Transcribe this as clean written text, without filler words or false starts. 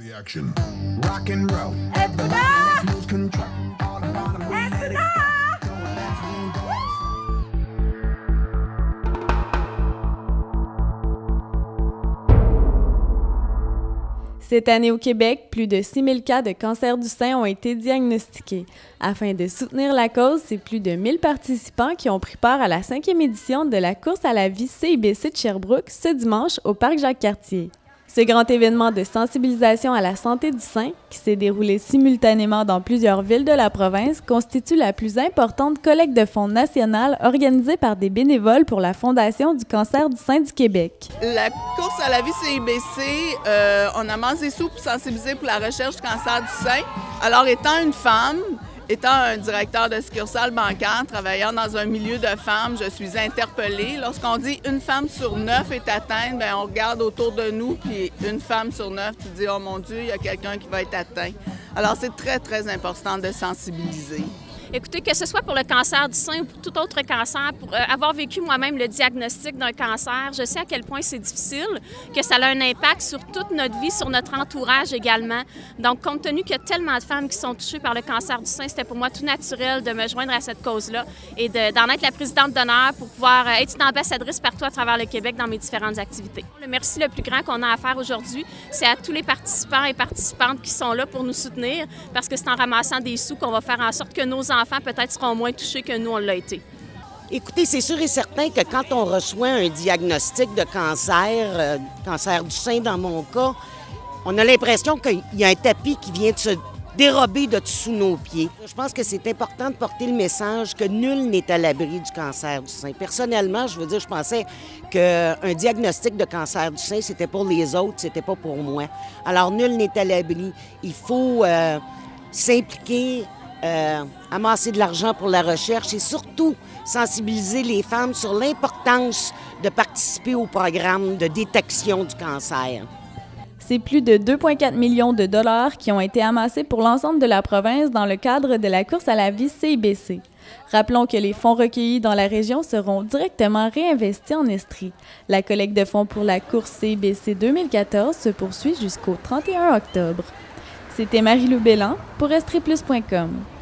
Cette année au Québec, plus de 6 000 cas de cancer du sein ont été diagnostiqués. Afin de soutenir la cause, c'est plus de 1 000 participants qui ont pris part à la 5e édition de la course à la vie CIBC de Sherbrooke ce dimanche au Parc Jacques-Cartier. Ce grand événement de sensibilisation à la santé du sein, qui s'est déroulé simultanément dans plusieurs villes de la province, constitue la plus importante collecte de fonds nationale organisée par des bénévoles pour la Fondation du cancer du sein du Québec. La course à la vie CIBC, on amasse des sous pour sensibiliser pour la recherche du cancer du sein. Alors, étant une femme, étant un directeur de succursale bancaire, travaillant dans un milieu de femmes, je suis interpellée. Lorsqu'on dit une femme sur 9 est atteinte, bien, on regarde autour de nous, puis une femme sur 9, tu dis « Oh mon Dieu, il y a quelqu'un qui va être atteint ». Alors, c'est très, très important de sensibiliser. Écoutez, que ce soit pour le cancer du sein ou pour tout autre cancer, pour avoir vécu moi-même le diagnostic d'un cancer, je sais à quel point c'est difficile, que ça a un impact sur toute notre vie, sur notre entourage également. Donc, compte tenu qu'il y a tellement de femmes qui sont touchées par le cancer du sein, c'était pour moi tout naturel de me joindre à cette cause-là et d'en être la présidente d'honneur pour pouvoir être une ambassadrice partout à travers le Québec dans mes différentes activités. Le merci le plus grand qu'on a à faire aujourd'hui, c'est à tous les participants et participantes qui sont là pour nous soutenir, parce que c'est en ramassant des sous qu'on va faire en sorte que nos enfants peut-être seront moins touchés que nous, on l'a été. Écoutez, c'est sûr et certain que quand on reçoit un diagnostic de cancer, cancer du sein dans mon cas, on a l'impression qu'il y a un tapis qui vient de se dérober de dessous nos pieds. Je pense que c'est important de porter le message que nul n'est à l'abri du cancer du sein. Personnellement, je veux dire, je pensais qu'un diagnostic de cancer du sein, c'était pour les autres, c'était pas pour moi. Alors, nul n'est à l'abri. Il faut s'impliquer, amasser de l'argent pour la recherche et surtout sensibiliser les femmes sur l'importance de participer au programme de détection du cancer. C'est plus de 2,4 millions de dollars qui ont été amassés pour l'ensemble de la province dans le cadre de la course à la vie CIBC. Rappelons que les fonds recueillis dans la région seront directement réinvestis en Estrie. La collecte de fonds pour la course CIBC 2014 se poursuit jusqu'au 31 octobre. C'était Marie-Lou Belland pour estrieplus.com.